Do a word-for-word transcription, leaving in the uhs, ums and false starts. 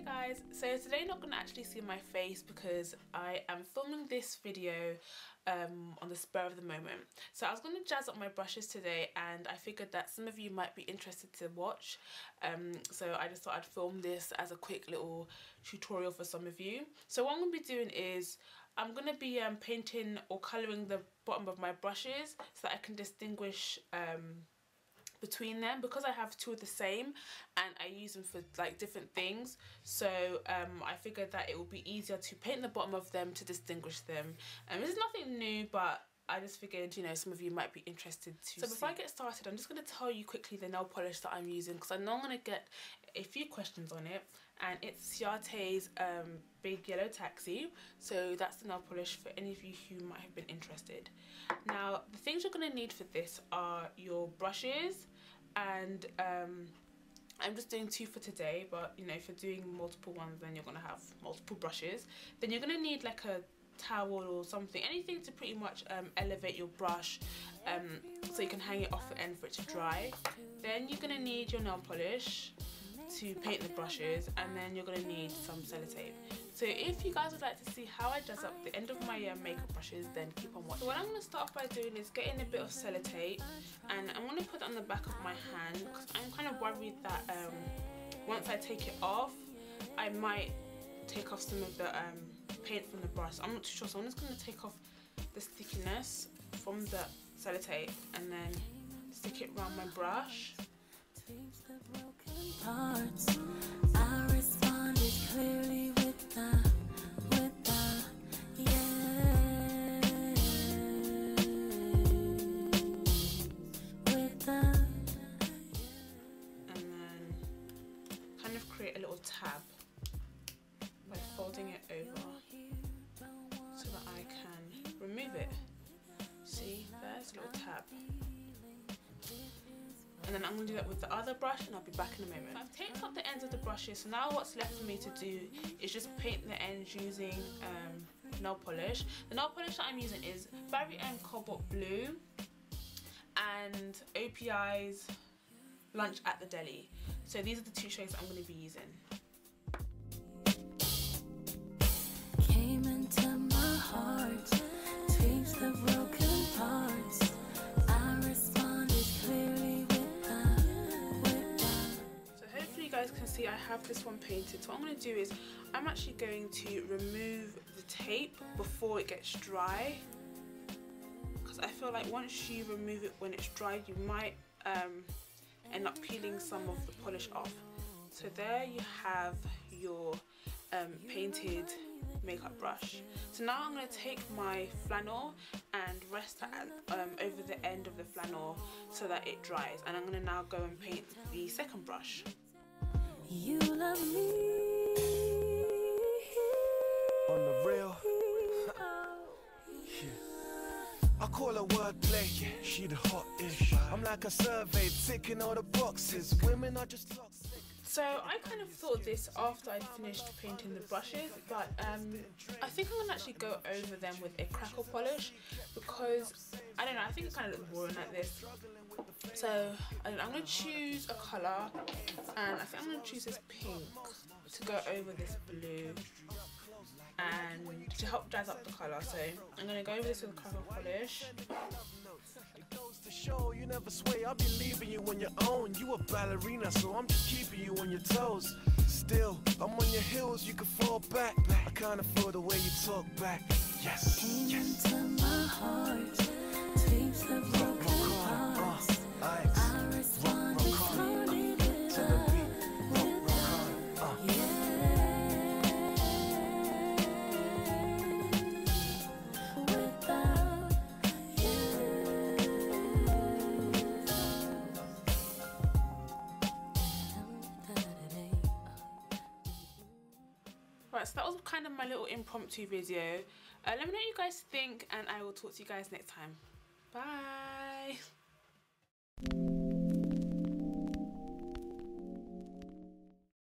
guys, so today you're not going to actually see my face because I am filming this video um, on the spur of the moment. So I was going to jazz up my brushes today and I figured that some of you might be interested to watch, um, so I just thought I'd film this as a quick little tutorial for some of you. So what I'm going to be doing is I'm going to be um, painting or colouring the bottom of my brushes so that I can distinguish um, between them, because I have two of the same and I use them for like different things. So um, I figured that it would be easier to paint the bottom of them to distinguish them. And um, this is nothing new, but I just figured, you know, some of you might be interested to So before see. I get started, I'm just going to tell you quickly the nail polish that I'm using, because I know I'm going to get a few questions on it. And it's Ciate's um, Big Yellow Taxi. So that's the nail polish for any of you who might have been interested. Now, the things you're going to need for this are your brushes, and um, I'm just doing two for today, but you know, if you're doing multiple ones, then you're going to have multiple brushes. Then you're going to need like a towel or something, anything to pretty much um, elevate your brush um, so you can hang it off the end for it to dry. Then you're going to need your nail polish to paint the brushes, and then you're going to need some sellotape. So if you guys would like to see how I dress up the end of my uh, makeup brushes, then keep on watching. So what I'm going to start off by doing is getting a bit of sellotape, and I'm going to put it on the back of my hand because I'm kind of worried that um, once I take it off I might take off some of the um, paint from the brush. I'm not too sure, so I'm just going to take off the stickiness from the sellotape and then stick it around my brush. Parts. I responded clearly with the, with the, yeah, with the, and then kind of create a little tab by folding it over so that I can remove it. See, there's a little tab. And then I'm going to do that with the other brush, and I'll be back in a moment. So I've taped up the ends of the brushes, so now what's left for me to do is just paint the ends using um, nail polish. The nail polish that I'm using is Barry M Cobalt Blue and O P I's Lunch at the Deli. So these are the two shades I'm going to be using. Came into my heart, takes the broken parts. I responded clearly with you guys can see I have this one painted. So what I'm going to do is I'm actually going to remove the tape before it gets dry, because I feel like once you remove it when it's dry you might um, end up peeling some of the polish off. So there you have your um, painted makeup brush. So now I'm going to take my flannel and rest that um, over the end of the flannel so that it dries, and I'm going to now go and paint the second brush. You love me on the real. Yeah. I call her wordplay, yeah, she the hot-ish. I'm like a survey, ticking all the boxes. Women are just toxic. So I kind of thought this after I finished painting the brushes, but um, I think I'm going to actually go over them with a crackle polish, because I don't know, I think it kind of looks boring like this. So I don't know, I'm going to choose a colour, and I think I'm going to choose this pink to go over this blue and to help jazz up the colour. So I'm going to go over this with a crackle polish. To show you never sway, I'll be leaving you on your own. You a ballerina, so I'm just keeping you on your toes. Still, I'm on your heels, you can fall back. I kinda feel the way you talk back. Yes, yes. Into my heart, takes the broken parts. I respond slowly with the beat. Yeah. Right, so that was kind of my little impromptu video. Uh, let me know what you guys think, and I will talk to you guys next time. Bye!